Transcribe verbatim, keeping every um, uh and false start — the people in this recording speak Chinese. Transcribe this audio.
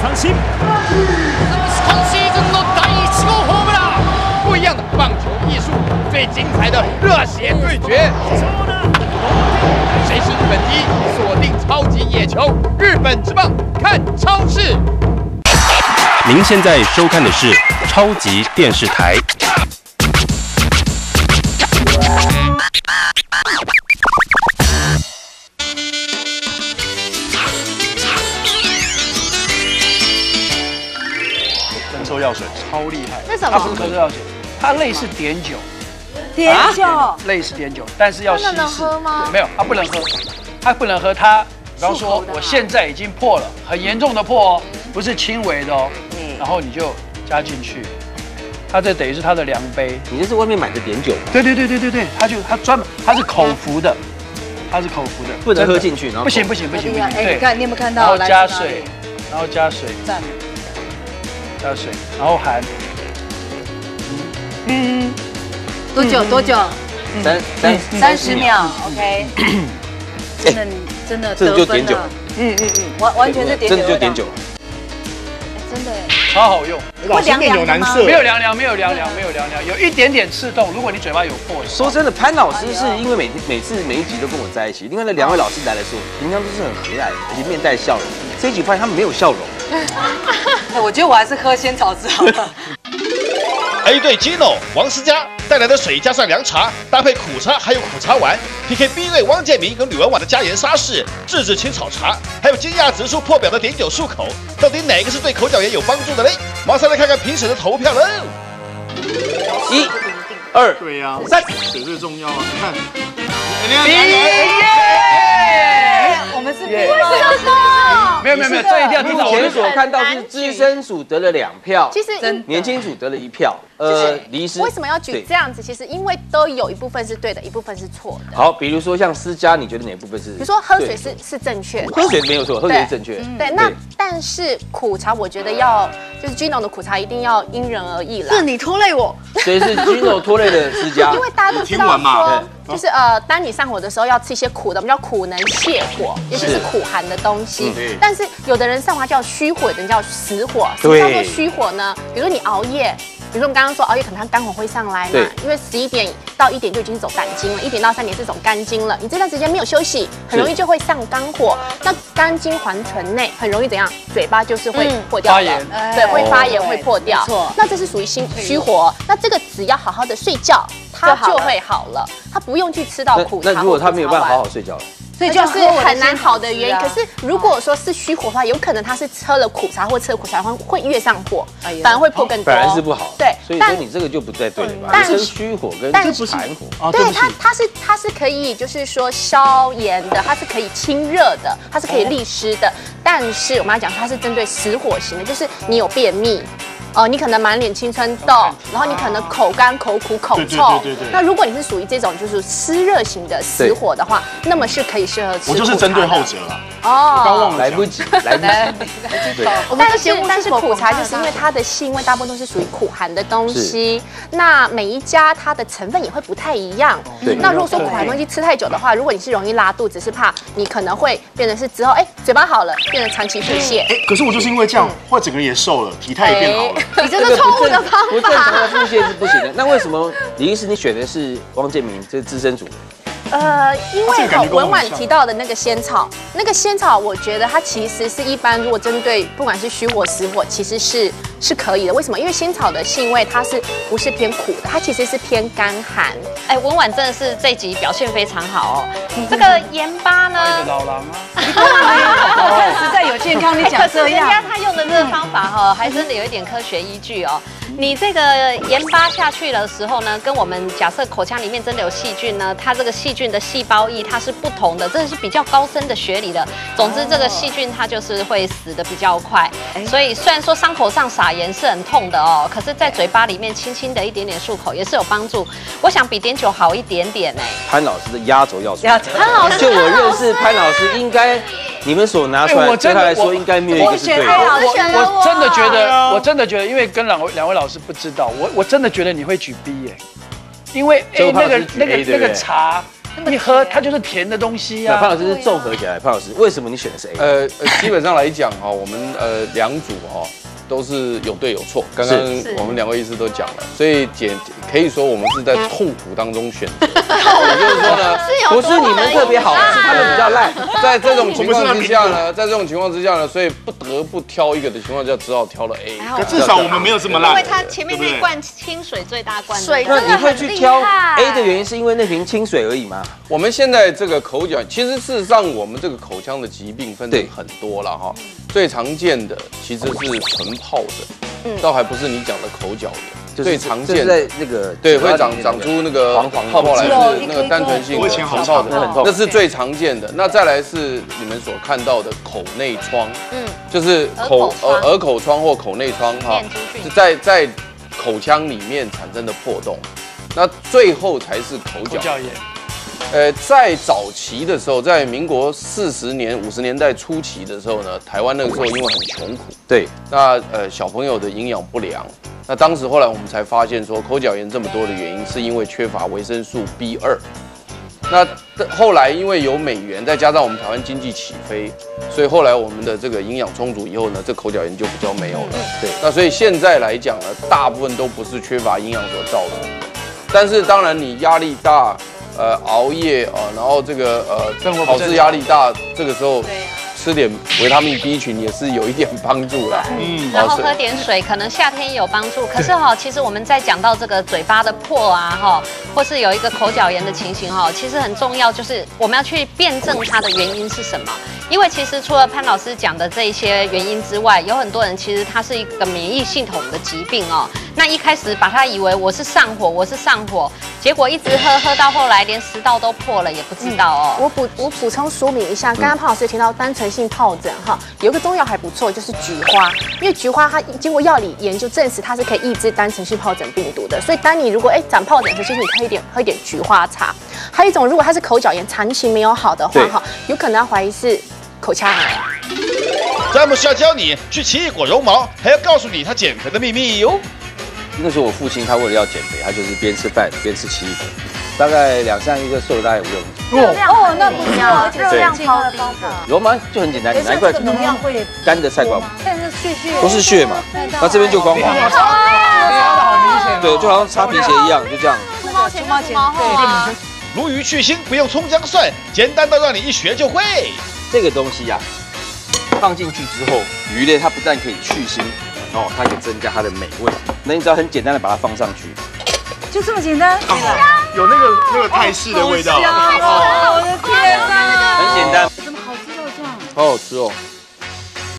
三振。 今シーズンの第一号ホームラン，不一样的棒球艺术，最精彩的热血对决。谁是日本第一？锁定超级野球，日本职棒看超视。 您现在收看的是超级电视台。 增臭药水超厉害， 为什么？ 它不是咳嗽药水，它类似碘酒。 碘酒类似碘酒，但是要稀释。 真的能喝吗？ 没有，它不能喝，它不能喝。它，比方说，我现在已经破了，很严重的破哦，不是轻微的哦。然后你就加进去，它这等于是它的量杯。 你这是外面买的碘酒？ 对对对对对对，它就它专门，它是口服的，它是口服的， 不能喝进去。然后不行不行不行不行。 哎，你看你有没有看到？ 然后加水，然后加水， 赞。 加水，然后含。 嗯。多久？多久？ 三三三十秒 ，OK。真的，真的， 这就碘酒。 嗯嗯嗯，完完全是碘酒。 真的就碘酒。 真的， 超好用。 老师面有难色。 没有凉凉，没有凉凉，没有凉凉，有一点点刺痛。如果你嘴巴有破， 说真的，潘老师是因为每每次每一集都跟我在一起，另外那两位老师来的时候，平常都是很和蔼，而且面带笑容。这一集发现他们没有笑容。 哎，我觉得我还是喝仙草汁好了。 A 队 Gino 王思佳带来的水加上凉茶，搭配苦茶还有苦茶丸 ，P K B 队汪建民跟吕文婉的加盐沙士、自制青草茶，还有惊讶指数破表的碘酒漱口，到底哪个是对口角炎有帮助的嘞？马上来看看评审的投票喽！ 一、二、 对呀， 三， 水最重要啊！你看， 我们是为什么？ 没有没有没有，这一定要听到。 目前所看到是资深组得了两票， 其实年轻组得了一票。呃，黎师为什么要举这样子？其实因为都有一部分是对的，一部分是错的。 好，比如说像思佳，你觉得哪部分是？ 比如说喝水是是正确的， 喝水没有错，喝水是正确。 对，那但是苦茶，我觉得要就是 Gino 的苦茶一定要因人而异啦。 是你拖累我， 所以是 Gino 拖累了思佳。 因为大家都知道说，就是呃，当你上火的时候要吃一些苦的，我们叫苦能泻火，也就是苦寒的东西。但是有的人上火叫虚火，有的人叫实火。什么叫做虚火呢？比如说你熬夜。比如说我们刚刚说熬夜可能它肝火会上来嘛，因为十一点到一点就已经是走胆经了，一点到三点是走肝经了。你这段时间没有休息，很容易就会上肝火。那肝经还存内，很容易怎样？嘴巴就是会破掉的，对，会发炎会破掉。错，那这是属于心虚火。那这个只要好好的睡觉，它就会好了，它不用去吃到苦茶。 那如果他没有办法好好睡觉了？ 所以就是很难好的原因。可是如果说是虚火的话，有可能他是喝了苦茶或吃了苦茶，会越上火，反而会破更多， 反而是不好。 对， 所以说你这个就不太对了吧？ 但是虚火跟寒火， 对它它是它是可以就是说消炎的，它是可以清热的，它是可以利湿的。但是我们要讲它是针对实火型的，就是你有便秘。哦，你可能满脸青春痘，然后你可能口干、口苦、口臭。那如果你是属于这种就是湿热型的实火的话，那么是可以适合吃。 我就是针对后者了。 哦，刚忘了，来不及，来不及。 对，但是但是苦茶就是因为它的性味大部分都是属于苦寒的东西，那每一家它的成分也会不太一样。对。那如果说苦寒东西吃太久的话，如果你是容易拉肚子，是怕你可能会变成是之后哎嘴巴好了，变成长期腹泻。 哎，可是我就是因为这样，或者整个也瘦了，体态也变好了。 你这是错误的方法。 不正常的腹泻是不行的。那为什么李医师你选的是汪建民，这是资深组？ 呃，因为哈文婉提到的那个仙草，那个仙草，我觉得它其实是一般如果针对不管是虚火实火，其实是是可以的。为什么？因为仙草的性味它是不是偏苦的？它其实是偏干寒。 哎，文婉真的是这集表现非常好哦。这个盐巴呢？ 老狼啊！ 实在有健康，你讲这样。 人家他用的这个方法哈，还真的有一点科学依据哦。你这个盐巴下去的时候呢，跟我们假设口腔里面真的有细菌呢，它这个细菌的细胞液它是不同的，这是比较高深的学理的。总之，这个细菌它就是会死的比较快。所以虽然说伤口上撒盐是很痛的哦，可是在嘴巴里面轻轻的一点点漱口也是有帮助。我想比碘酒好一点点哎。 潘老师的压轴要素， 潘老师， 就我认识潘老师，应该你们所拿出来对他来说，应该没有一个是对的。 我我真的觉得，我真的觉得，因为跟两位两位老师不知道，我我真的觉得你会举 B 耶，因为 A 那个那个那个茶一喝它就是甜的东西啊。 潘老师是综合起来，潘老师为什么你选的是 A？ 呃呃，基本上来讲哈，我们呃两组哈都是有对有错，刚刚我们两位医师都讲了，所以简可以说我们是在痛苦当中选择。也就是说呢， 不是你们特别好，是他们比较烂。 在这种情况之下呢，在这种情况之下呢，所以不得不挑一个的情况下，只好挑了 A。 可至少我们没有这么烂， 因为它前面那罐清水最大罐， 水那你会去挑 A 的原因是因为那瓶清水而已吗？ 我们现在这个口角，其实事实上我们这个口腔的疾病分成很多了哈。最常见的其实是纯疱疹，倒还不是你讲的口角炎。最常见的那个对会长长出那个黄黄泡泡来是那个单纯性的纯疱疹，那是最常见的。那再来是你们所看到的口内疮，嗯，就是口呃耳口疮或口内疮哈，在在口腔里面产生的破洞。那最后才是口角炎。呃，在早期的时候，在民国四十年、五十年代初期的时候呢，台湾那个时候因为很穷苦， 对， 那呃小朋友的营养不良，那当时后来我们才发现说，口角炎这么多的原因是因为缺乏维生素 B 二。那后来因为有美元，再加上我们台湾经济起飞，所以后来我们的这个营养充足以后呢，这口角炎就比较没有了。对，那所以现在来讲呢，大部分都不是缺乏营养所造成的，但是当然你压力大。呃，熬夜啊，然后这个呃，考试压力大，这个时候吃点维他命 B 群也是有一点帮助啦。 嗯，然后喝点水，可能夏天也有帮助。可是哈，其实我们在讲到这个嘴巴的破啊，哈，或是有一个口角炎的情形哈，其实很重要，就是我们要去辩证它的原因是什么。因为其实除了潘老师讲的这一些原因之外，有很多人其实他是一个免疫系统的疾病哦。那一开始把他以为我是上火，我是上火，结果一直喝喝到后来连食道都破了，也不知道哦。 嗯、我补我补充说明一下，刚刚潘老师有提到单纯性疱疹哈，有一个中药还不错，就是菊花，因为菊花它经过药理研究证实它是可以抑制单纯性疱疹病毒的，所以当你如果哎长疱疹时，其实你可以点喝一点菊花茶。还有一种，如果它是口角炎长期没有好的话哈，有可能要怀疑是口腔癌。 詹姆斯要教你去奇异果绒毛，还要告诉你他减肥的秘密哟。 那时候我父亲他为了要减肥，他就是边吃饭边吃奇异果，大概两三个月瘦了大概五六公斤。 哦，那不一样，而且热量超低的。 绒毛就很简单，难怪能量会干的菜瓜布， 但是血血都是血嘛，那这边就光滑，对，就好像擦皮鞋一样，就这样。 出毛前跟出毛后啊。 鲈鱼去腥不用葱姜蒜，简单到让你一学就会。 这个东西呀、啊，放进去之后，鱼类它不但可以去腥，哦，它可以增加它的美味。那你只要很简单的把它放上去， 就这么简单， 有那个那个泰式的味道。 我的天哪， 很简单， 怎么好吃到这样？ 好好吃哦。